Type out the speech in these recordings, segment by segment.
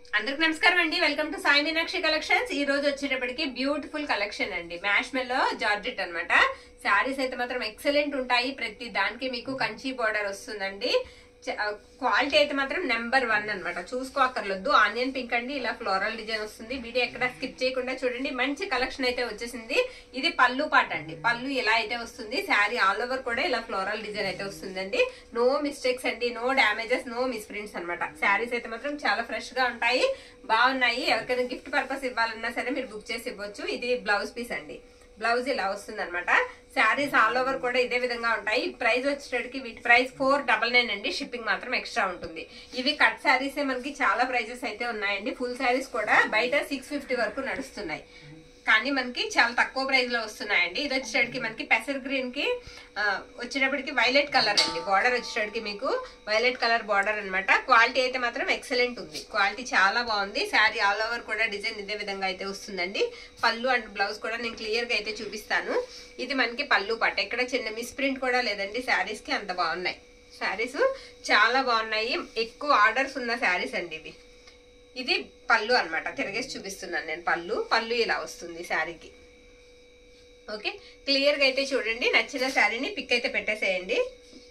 అందరికి నమస్కారం అండి. Welcome to Sai Meenakshi collections. ఈ రోజు వచ్చేటప్పటికి బ్యూటిఫుల్ కలెక్షన్ అండి. మ్యాష్ మెల్లో జార్జెట్ అన్నమాట. శారీస్ అయితే మాత్రం ఎక్సలెంట్ ఉంటాయి. ప్రతి దానికి మీకు కంచి బోర్డర్ వస్తుందండి. క్వాలిటీ అయితే మాత్రం నెంబర్ 1 అనమాట. చూసుకోక్కర్లేదు. ఆనియన్ పింక్ అండి, ఇలా ఫ్లోరల్ డిజైన్ వస్తుంది. వీడియో ఎక్కడ స్కిప్ చేయకుండా చూడండి. మంచి కలెక్షన్ అయితే వచ్చేసింది. ఇది పళ్ళు పాట అండి. పళ్ళు ఇలా అయితే వస్తుంది. శారీ ఆల్ ఓవర్ కూడా ఇలా ఫ్లోరల్ డిజైన్ అయితే వస్తుందండి. నో మిస్టేక్స్ అండి, నో డ్యామేజెస్, నో మిస్ప్రింట్స్ అనమాట. శారీస్ అయితే మాత్రం చాలా ఫ్రెష్ గా ఉంటాయి, బాగున్నాయి. ఎవరికైనా గిఫ్ట్ పర్పస్ ఇవ్వాలన్నా సరే మీరు బుక్ చేసి ఇవ్వచ్చు. ఇది బ్లౌజ్ పీస్ అండి. బ్లౌజ్ ఇలా వస్తుంది అనమాట. శారీస్ ఆల్ ఓవర్ కూడా ఇదే విధంగా ఉంటాయి. ప్రైస్ వచ్చేటప్పటికి వీటి ప్రైస్ 499 అండి. షిప్పింగ్ మాత్రం ఎక్స్ట్రా ఉంటుంది. ఇవి కట్ శారీసే మనకి చాలా ప్రైజెస్ అయితే ఉన్నాయండి. ఫుల్ శారీస్ కూడా బయట 650 వరకు నడుస్తున్నాయి, కానీ మనకి చాలా తక్కువ ప్రైస్ లో వస్తున్నాయండి. ఇది వచ్చేటప్పటికి మనకి పెసర్ గ్రీన్ కి వచ్చేటప్పటికి వైలెట్ కలర్ అండి. బార్డర్ వచ్చేటప్పటికి మీకు వైలెట్ కలర్ బార్డర్ అనమాట. క్వాలిటీ అయితే మాత్రం ఎక్సలెంట్ ఉంది. క్వాలిటీ చాలా బాగుంది. శారీ ఆల్ ఓవర్ కూడా డిజైన్ ఇదే విధంగా అయితే వస్తుందండి. పళ్ళు అండ్ బ్లౌజ్ కూడా నేను క్లియర్ గా అయితే చూపిస్తాను. ఇది మనకి పళ్ళు పట్ట. ఎక్కడ చిన్న మిస్ ప్రింట్ కూడా లేదండి. శారీస్ కి అంత బాగున్నాయి. శారీస్ చాలా బాగున్నాయి. ఎక్కువ ఆర్డర్స్ ఉన్న శారీస్ అండి ఇవి. ఇది పళ్ళు అనమాట. తిరగేసి చూపిస్తున్నాను నేను. పళ్ళు ఇలా వస్తుంది శారీకి. ఓకే, క్లియర్ గా అయితే చూడండి. నచ్చిన శారీని పిక్ అయితే పెట్టేసేయండి.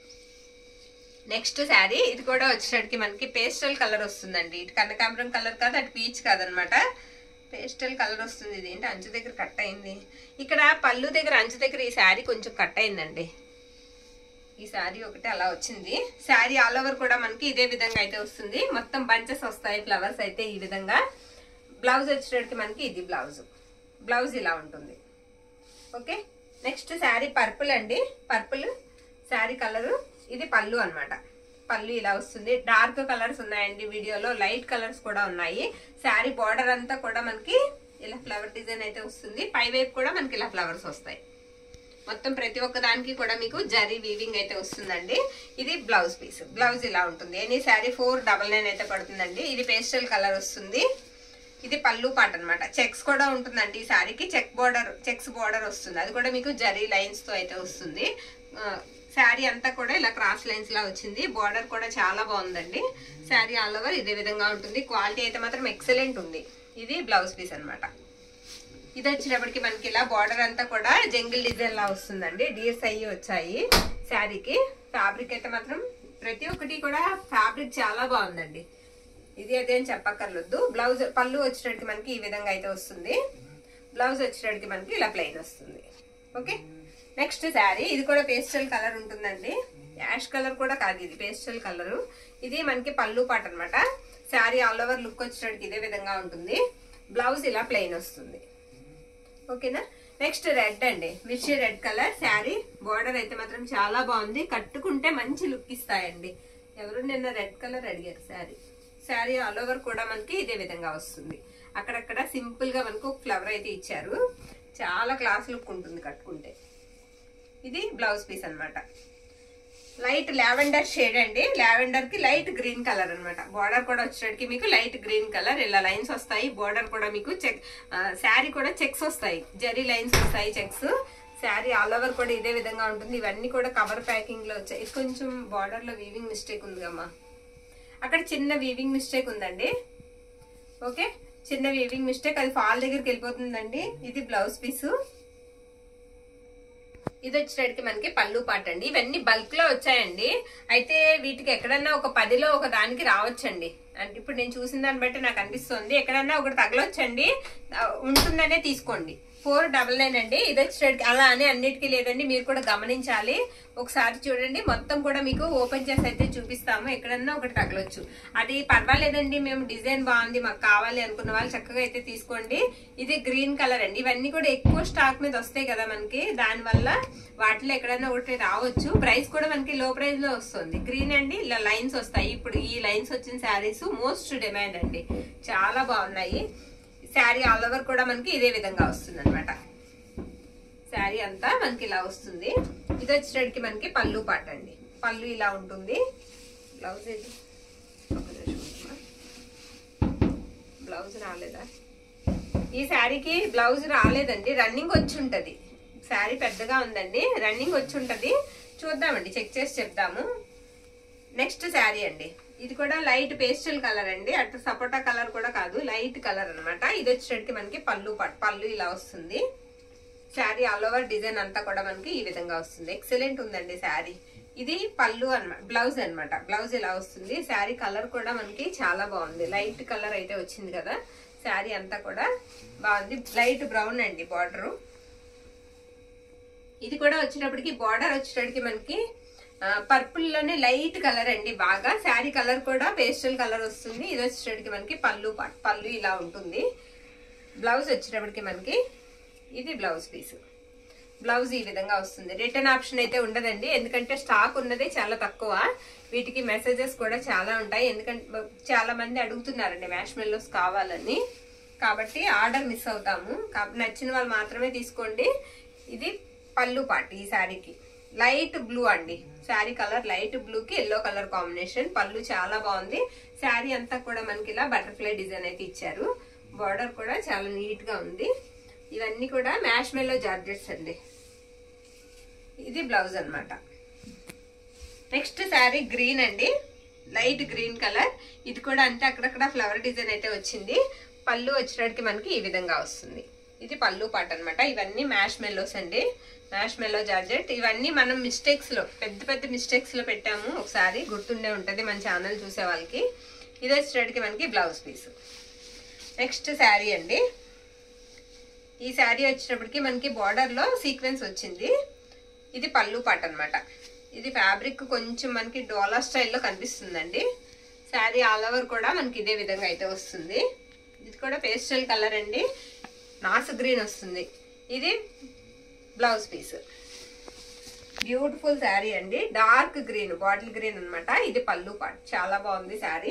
నెక్స్ట్ శారీ ఇది కూడా వచ్చేసరికి మనకి పేస్టల్ కలర్ వస్తుందండి. ఇటు కనకాంబరం కలర్ కాదు, అటు పీచ్ కాదనమాట. పేస్టల్ కలర్ వస్తుంది. ఇది ఏంటి అంచు దగ్గర కట్ అయింది. ఇక్కడ పళ్ళు దగ్గర అంచు దగ్గర ఈ శారీ కొంచెం కట్ అయిందండి. ఈ శారీ ఒకటి అలా వచ్చింది. శారీ ఆల్ ఓవర్ కూడా మనకి ఇదే విధంగా అయితే వస్తుంది. మొత్తం బంచెస్ వస్తాయి, ఫ్లవర్స్ అయితే ఈ విధంగా. బ్లౌజ్ వచ్చేటప్పటికి మనకి ఇది బ్లౌజ్ ఇలా ఉంటుంది. ఓకే, నెక్స్ట్ శారీ పర్పుల్ అండి. Purple sari colour. ఇది పళ్ళు అనమాట. పళ్ళు ఇలా వస్తుంది. డార్క్ కలర్స్ ఉన్నాయండి వీడియోలో, లైట్ కలర్స్ కూడా ఉన్నాయి. శారీ బార్డర్ అంతా కూడా మనకి ఇలా ఫ్లవర్ డిజైన్ అయితే వస్తుంది. పై వైపు కూడా మనకి ఇలా ఫ్లవర్స్ వస్తాయి. మొత్తం ప్రతి ఒక్క దానికి కూడా మీకు జరీ వీవింగ్ అయితే వస్తుందండి. ఇది బ్లౌజ్ పీస్. బ్లౌజ్ ఇలా ఉంటుంది. ఎనీ శారీ 499 అయితే పడుతుందండి. ఇది పేస్టల్ కలర్ వస్తుంది. ఇది పళ్ళు పాట అనమాట. చెక్స్ కూడా ఉంటుందండి ఈ శారీకి. చెక్స్ బార్డర్ వస్తుంది. అది కూడా మీకు జరీ లైన్స్ తో అయితే వస్తుంది. శారీ అంతా కూడా ఇలా క్రాస్ లైన్స్ లా వచ్చింది. బార్డర్ కూడా చాలా బాగుందండి. శారీ ఆల్ ఓవర్ ఇదే విధంగా ఉంటుంది. క్వాలిటీ అయితే మాత్రం ఎక్సలెంట్ ఉంది. ఇది బ్లౌజ్ పీస్ అనమాట. ఇది వచ్చేటప్పటికి మనకి ఇలా బార్డర్ అంతా కూడా జంగిల్ డిజైన్ లా వస్తుందండి. డిఎస్ అయ్యి వచ్చాయి శారీకి. ఫ్యాబ్రిక్ అయితే మాత్రం ప్రతి ఒక్కటి కూడా ఫ్యాబ్రిక్ చాలా బాగుందండి. ఇది అదే అని చెప్పక్కర్లేదు. బ్లౌజ్ పళ్ళు వచ్చేటప్పటికి మనకి ఈ విధంగా అయితే వస్తుంది. బ్లౌజ్ వచ్చేటప్పటికి మనకి ఇలా ప్లెయిన్ వస్తుంది. ఓకే, నెక్స్ట్ శారీ ఇది కూడా పేస్టల్ కలర్ ఉంటుందండి. యాష్ కలర్ కూడా కాదు, ఇది పేస్టల్ కలర్. ఇది మనకి పళ్ళు పాట అనమాట. శారీ ఆల్ ఓవర్ లుక్ వచ్చేటప్పటికి ఇదే విధంగా ఉంటుంది. బ్లౌజ్ ఇలా ప్లెయిన్ వస్తుంది. ఓకేనా, నెక్స్ట్ రెడ్ అండి. మిర్చి రెడ్ కలర్ శారీ. బోర్డర్ అయితే మాత్రం చాలా బాగుంది. కట్టుకుంటే మంచి లుక్ ఇస్తాయండి. ఎవరు నిన్న రెడ్ కలర్ అడిగారు శారీ ఆల్ ఓవర్ కూడా మనకి ఇదే విధంగా వస్తుంది. అక్కడక్కడ సింపుల్ గా మనకు ఒక ఫ్లవర్ అయితే ఇచ్చారు. చాలా క్లాస్ లుక్ ఉంటుంది కట్టుకుంటే. ఇది బ్లౌజ్ పీస్ అనమాట. లైట్ లావెండర్ షేడ్ అండి. లావెండర్ కి లైట్ గ్రీన్ కలర్ అనమాట. బార్డర్ కూడా వచ్చేటికి మీకు లైట్ గ్రీన్ కలర్. ఇలా లైన్స్ వస్తాయి. బార్డర్ కూడా మీకు శారీ కూడా చెక్స్ వస్తాయి, జరీ లైన్స్ వస్తాయి, చెక్స్. శారీ ఆల్ ఓవర్ కూడా ఇదే విధంగా ఉంటుంది. ఇవన్నీ కూడా కవర్ ప్యాకింగ్ లో వచ్చాయి. కొంచెం బార్డర్ లో వీవింగ్ మిస్టేక్ ఉంది కమ్మా, అక్కడ చిన్న వీవింగ్ మిస్టేక్ ఉందండి. ఓకే, చిన్న వీవింగ్ మిస్టేక్, అది ఫాల్ దగ్గరికి వెళ్ళిపోతుందండి. ఇది బ్లౌజ్ పీసు. ఇది వచ్చేటికి మనకి పళ్ళు పాట అండి. ఇవన్నీ బల్క్ లో వచ్చాయండి. అయితే వీటికి ఎక్కడన్నా ఒక 10లో ఒక దానికి రావచ్చండి. అంటే ఇప్పుడు నేను చూసిన దాన్ని బట్టి నాకు అనిపిస్తుంది ఎక్కడన్నా ఒకటి తగలొచ్చండి. ఉంటుందనే తీసుకోండి. 499 అండి. ఇది వచ్చేటికి అలా అని అన్నిటికీ లేదండి, మీరు కూడా గమనించాలి. ఒకసారి చూడండి. మొత్తం కూడా మీకు ఓపెన్ చేసి అయితే చూపిస్తాము. ఎక్కడన్నా ఒకటి తగలొచ్చు, అది పర్వాలేదండి. మేము డిజైన్ బాగుంది మాకు కావాలి అనుకున్న వాళ్ళు చక్కగా అయితే తీసుకోండి. ఇది గ్రీన్ కలర్ అండి. ఇవన్నీ కూడా ఎక్కువ స్టాక్ మీద వస్తాయి కదా మనకి, దానివల్ల వాటిలో ఎక్కడన్నా ఒకటి రావచ్చు. ప్రైస్ కూడా మనకి లో ప్రైస్ లో వస్తుంది. గ్రీన్ అండి, ఇలా లైన్స్ వస్తాయి. ఇప్పుడు ఈ లైన్స్ వచ్చిన శారీస్ మోస్ట్ డిమాండ్ అండి. చాలా బాగున్నాయి. శారీ ఆల్ ఓవర్ కూడా మనకి ఇదే విధంగా వస్తుంది అనమాట. శారీ అంతా మనకి ఇలా వస్తుంది. ఇది వచ్చేటికి మనకి పళ్ళు పాట అండి. పళ్ళు ఇలా ఉంటుంది. బ్లౌజ్ ఇది బ్లౌజ్ రాలేదా? ఈ శారీకి బ్లౌజ్ రాలేదండి. రన్నింగ్ వచ్చి ఉంటది. శారీ పెద్దగా ఉందండి, రన్నింగ్ వచ్చి ఉంటది. చూద్దామండి, చెక్ చేసి చెప్దాము. నెక్స్ట్ శారీ అండి. ఇది కూడా లైట్ పేస్టల్ కలర్ అండి, అటు సపోటా కలర్ కూడా కాదు, లైట్ కలర్ అన్నమాట. ఇది వచ్చేటికి మనకి పళ్ళు పళ్ళు ఇలా వస్తుంది. శారీ ఆల్ ఓవర్ డిజైన్ అంతా కూడా మనకి ఈ విధంగా వస్తుంది. ఎక్సలెంట్ ఉందండి శారీ. ఇది పళ్ళు అన్నమాట, బ్లౌజ్ అన్నమాట. బ్లౌజ్ ఇలా వస్తుంది. శారీ కలర్ కూడా మనకి చాలా బాగుంది, లైట్ కలర్ అయితే వచ్చింది కదా. శారీ అంతా కూడా బాగుంది, లైట్ బ్రౌన్ అండి బార్డర్. ఇది కూడా వచ్చేటప్పటికి బార్డర్ వచ్చేటప్పటికి మనకి పర్పుల్ లోనే లైట్ కలర్ అండి బాగా. శారీ కలర్ కూడా పేస్టల్ కలర్ వస్తుంది. ఇది వచ్చేటప్పటికి మనకి పళ్ళు ఇలా ఉంటుంది. బ్లౌజ్ వచ్చేటప్పటికి మనకి ఇది బ్లౌజ్ పీస్. బ్లౌజ్ ఈ విధంగా వస్తుంది. రిటర్న్ ఆప్షన్ అయితే ఉండదండి, ఎందుకంటే స్టాక్ ఉన్నదే చాలా తక్కువ. వీటికి మెసేజెస్ కూడా చాలా ఉంటాయి, ఎందుకంటే చాలా మంది అడుగుతున్నారండి మ్యాష్మెల్లోస్ కావాలని, కాబట్టి ఆర్డర్ మిస్ అవుతాము. నచ్చిన వాళ్ళు మాత్రమే తీసుకోండి. ఇది పళ్ళు పార్ట్ ఈ శారీకి లైట్ బ్లూ అండి. శారీ కలర్ లైట్ బ్లూ కి ఎల్లో కలర్ కాంబినేషన్. పళ్ళు చాలా బాగుంది. శారీ అంతా కూడా మనకి ఇలా బటర్ఫ్లై డిజైన్ అయితే ఇచ్చారు. బార్డర్ కూడా చాలా నీట్ గా ఉంది. ఇవన్నీ కూడా మ్యాష్మెల్లో జార్జెట్స్ అండి. ఇది బ్లౌజ్ అన్నమాట. నెక్స్ట్ శారీ గ్రీన్ అండి, లైట్ గ్రీన్ కలర్. ఇది కూడా అంతే, అక్కడక్కడ ఫ్లవర్ డిజైన్ అయితే వచ్చింది. పళ్ళు వచ్చేటికి మనకి ఈ విధంగా వస్తుంది. ఇది పళ్ళు పాట అన్నమాట. ఇవన్నీ మ్యాష్మెల్లోస్ అండి, మ్యాష్మెల్లో జార్జెట్. ఇవన్నీ మనం మిస్టేక్స్ లో పెద్ద మిస్టేక్స్ లో పెట్టాము, ఒకసారి గుర్తుండే ఉంటది మన ఛానల్ చూసే వాళ్ళకి. ఇది వచ్చేటికి మనకి బ్లౌజ్ పీస్. నెక్స్ట్ శారీ అండి. ఈ శారీ వచ్చేటప్పటికి మనకి బార్డర్ లో సీక్వెన్స్ వచ్చింది. ఇది పళ్ళు పాట అన్నమాట. ఇది ఫ్యాబ్రిక్ కొంచెం మనకి డోలా స్టైల్లో కనిపిస్తుందండి. శారీ ఆల్ ఓవర్ కూడా మనకి ఇదే విధంగా అయితే వస్తుంది. ఇది కూడా పేస్టల్ కలర్ అండి, నాసు గ్రీన్ వస్తుంది. ఇది బ్లౌజ్ పీస్. బ్యూటిఫుల్ శారీ అండి, డార్క్ గ్రీన్, బాటిల్ గ్రీన్ అన్నమాట. ఇది పళ్ళు పాట్, చాలా బాగుంది శారీ.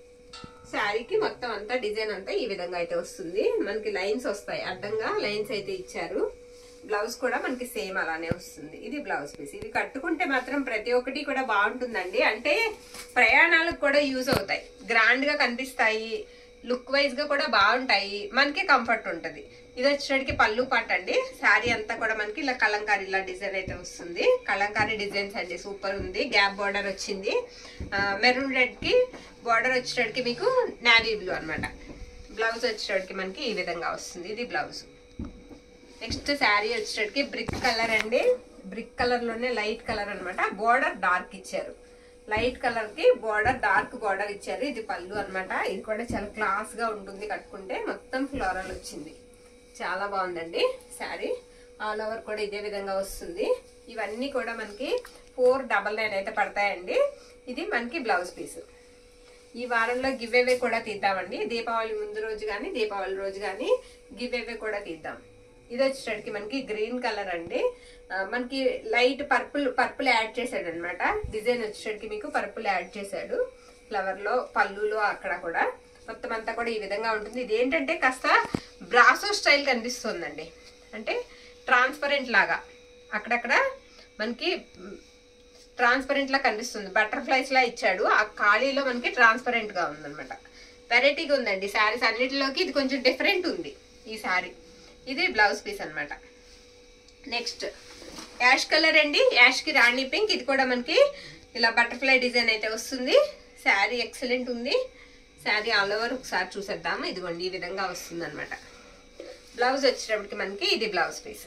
శారీకి మొత్తం అంతా డిజైన్ అంతా ఈ విధంగా అయితే వస్తుంది. మనకి లైన్స్ వస్తాయి, అడ్డంగా లైన్స్ అయితే ఇచ్చారు. బ్లౌజ్ కూడా మనకి సేమ్ అలానే వస్తుంది. ఇది బ్లౌజ్ పీస్. ఇది కట్టుకుంటే మాత్రం ప్రతి ఒక్కటి కూడా బాగుంటుందండి, అంటే ప్రయాణాలకు కూడా యూజ్ అవుతాయి, గ్రాండ్ గా కనిపిస్తాయి, లుక్ వైజ్ గా కూడా బాగుంటాయి, మనకి కంఫర్ట్ ఉంటది. ఇది వచ్చేటికి పళ్ళు పాట అండి. శారీ అంతా కూడా మనకి ఇలా కలంకారీ ఇలా డిజైన్ అయితే వస్తుంది. కలంకారీ డిజైన్స్ అండి, సూపర్ ఉంది. గ్యాప్ బార్డర్ వచ్చింది. మెరూన్ రెడ్ కి బార్డర్ వచ్చేటికి మీకు నావీ బ్లూ అన్నమాట. బ్లౌజ్ వచ్చేటికి మనకి ఈ విధంగా వస్తుంది. ఇది బ్లౌజ్. నెక్స్ట్ శారీ వచ్చేటికి బ్రిక్ కలర్ అండి. బ్రిక్ కలర్ లోనే లైట్ కలర్ అన్నమాట. బార్డర్ డార్క్ ఇచ్చారు, లైట్ కలర్ కి బార్డర్ డార్క్ బార్డర్ ఇచ్చారు. ఇది పళ్ళు అన్నమాట. ఇది కూడా చాలా క్లాస్ గా ఉంటుంది కట్టుకుంటే. మొత్తం ఫ్లోరల్ వచ్చింది, చాలా బాగుందండి శారీ. ఆల్ ఓవర్ కూడా ఇదే విధంగా వస్తుంది. ఇవన్నీ కూడా మనకి 499 అయితే పడతాయండి. ఇది మనకి బ్లౌజ్ పీస్. ఈ వారంలో గివ్ అవే కూడా తీద్దామండి, దీపావళి ముందు రోజు కానీ దీపావళి రోజు కానీ గివ్ అవే కూడా తీద్దాం. ఇది వచ్చేటికి మనకి గ్రీన్ కలర్ అండి. మనకి లైట్ పర్పుల్ యాడ్ చేశాడు అనమాట. డిజైన్ వచ్చేటికి మీకు పర్పుల్ యాడ్ చేశాడు ఫ్లవర్ లో, పళ్ళులో అక్కడ కూడా. మొత్తం అంతా కూడా ఈ విధంగా ఉంటుంది. ఇది ఏంటంటే కాస్త బ్రాసో స్టైల్ కనిపిస్తుందండి, అంటే ట్రాన్స్పరెంట్ లాగా అక్కడక్కడ మనకి ట్రాన్స్పరెంట్ లా కనిపిస్తుంది. బటర్ఫ్లైస్ లా ఇచ్చాడు, ఆ ఖాళీలో మనకి ట్రాన్స్పరెంట్ గా ఉందన్నమాట. వెరైటీగా ఉందండి శారీస్ అన్నిటిలోకి. ఇది కొంచెం డిఫరెంట్ ఉంది ఈ శారీ. ఇది బ్లౌజ్ పీస్ అన్నమాట. నెక్స్ట్ యాష్ కలర్ అండి, యాష్ కి రాణి పింక్. ఇది కూడా మనకి ఇలా బటర్ఫ్లై డిజైన్ అయితే వస్తుంది. శారీ ఎక్సలెంట్ ఉంది. శారీ ఆల్ ఓవర్ ఒకసారి చూసేద్దాము. ఇదిగోండి ఈ విధంగా వస్తుంది అనమాట. బ్లౌజ్ వచ్చేటప్పటికి మనకి ఇది బ్లౌజ్ పీస్.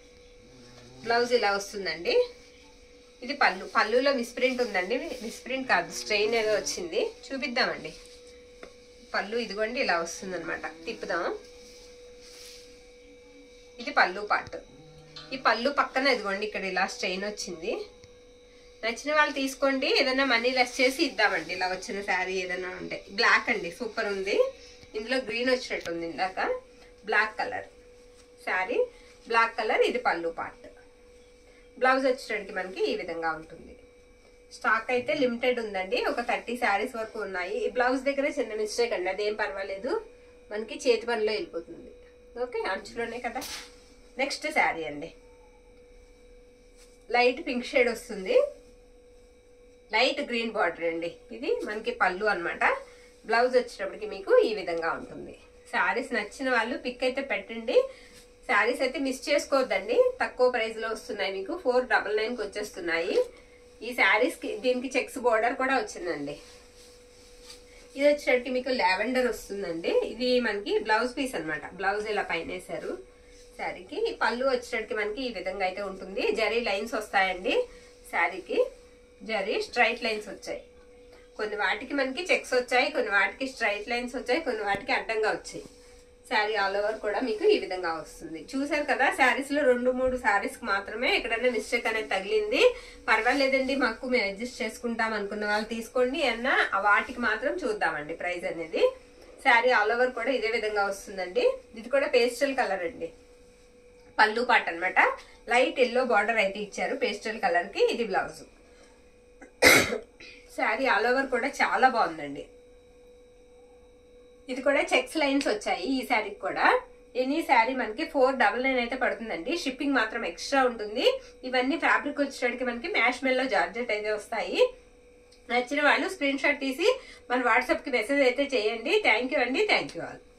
బ్లౌజ్ ఇలా వస్తుందండి. ఇది పళ్ళు. పళ్ళులో మిస్ప్రింట్ ఉందండి, మిస్ప్రింట్ కాదు స్ట్రెయిన్ ఏదో వచ్చింది, చూపిద్దామండి. పళ్ళు ఇదిగోండి ఇలా వస్తుంది అనమాట. తిప్పుదాం. ఇది పళ్ళు పార్ట్. ఈ పళ్ళు పక్కన ఇదిగోండి ఇక్కడ ఇలా స్ట్రెయిన్ వచ్చింది. నచ్చిన వాళ్ళు తీసుకోండి, ఏదైనా మనీ లెస్ చేసి ఇద్దామండి. ఇలా వచ్చిన శారీ ఏదైనా ఉంటే. బ్లాక్ అండి, సూపర్ ఉంది. ఇందులో గ్రీన్ వచ్చినట్టు ఉంది ఇందాక. Black colour sari, black colour. ఇది పళ్ళు పార్ట్. బ్లౌజ్ వచ్చేటికి మనకి ఈ విధంగా ఉంటుంది. స్టాక్ అయితే లిమిటెడ్ ఉందండి, ఒక 30 శారీస్ వరకు ఉన్నాయి. ఈ బ్లౌజ్ దగ్గర చిన్న మిస్టేక్ అండి, అదేం పర్వాలేదు, మనకి చేతి పనిలో వెళ్ళిపోతుంది. ఓకే, అంచులోనే కదా. నెక్స్ట్ శారీ అండి, లైట్ పింక్ షేడ్ వస్తుంది, లైట్ గ్రీన్ బార్డర్ అండి. ఇది మనకి పళ్ళు అన్నమాట. బ్లౌజ్ వచ్చేటప్పటికి మీకు ఈ విధంగా ఉంటుంది. శారీస్ నచ్చిన వాళ్ళు పిక్ అయితే పెట్టండి. శారీస్ అయితే మిస్ చేసుకోవద్దండి, తక్కువ ప్రైస్ లో వస్తున్నాయి మీకు. 499కి వచ్చేస్తున్నాయి. ఈ శారీస్ కి దీనికి చెక్స్ బోర్డర్ కూడా వచ్చిందండి. ఇది వచ్చేసరికి మీకు లావెండర్ వస్తుందండి. ఇది మనకి బ్లౌజ్ పీస్ అన్నమాట. బ్లౌజ్ ఇలా పైన వేసారు శారీకి. పళ్ళు వచ్చేసరికి మనకి ఈ విధంగా అయితే ఉంటుంది. జరీ లైన్స్ వస్తాయండి శారీకి. జరీ స్ట్రైట్ లైన్స్ వచ్చాయి. కొన్ని వాటికి మనకి చెక్స్ వచ్చాయి, కొన్ని వాటికి స్ట్రైట్ లైన్స్ వచ్చాయి, కొన్ని వాటికి అడ్డంగా వచ్చాయి. శారీ ఆల్ ఓవర్ కూడా మీకు ఈ విధంగా వస్తుంది. చూసారు కదా, శారీస్ లో 2-3 శారీస్ కి మాత్రమే ఎక్కడైనా మిస్టేక్ అనేది తగిలింది. పర్వాలేదండి, మాకు మేము అడ్జస్ట్ చేసుకుంటాం అనుకున్న వాళ్ళు తీసుకోండి అన్న వాటికి మాత్రం చూద్దామండి ప్రైస్ అనేది. శారీ ఆల్ ఓవర్ కూడా ఇదే విధంగా వస్తుందండి. ఇది కూడా పేస్టల్ కలర్ అండి. పళ్ళు పాట అన్నమాట. లైట్ ఎల్లో బార్డర్ అయితే ఇచ్చారు పేస్టల్ కలర్ కి. ఇది బ్లౌజ్. శారీ ఆల్ ఓవర్ కూడా చాలా బాగుందండి. ఇది కూడా చెక్స్ లైన్స్ వచ్చాయి ఈ శారీకి కూడా. ఎనీ శారీ మనకి 499 అయితే పడుతుందండి. షిప్పింగ్ మాత్రం ఎక్స్ట్రా ఉంటుంది. ఇవన్నీ ఫ్యాబ్రిక్ వచ్చేటికి మనకి మ్యాష్ మెల్లో జార్జెట్ అయితే వస్తాయి. నచ్చిన వాళ్ళు స్క్రీన్ షాట్ తీసి మన వాట్సాప్ కి మెసేజ్ అయితే చేయండి. థ్యాంక్ యూ అండి. Thank you all.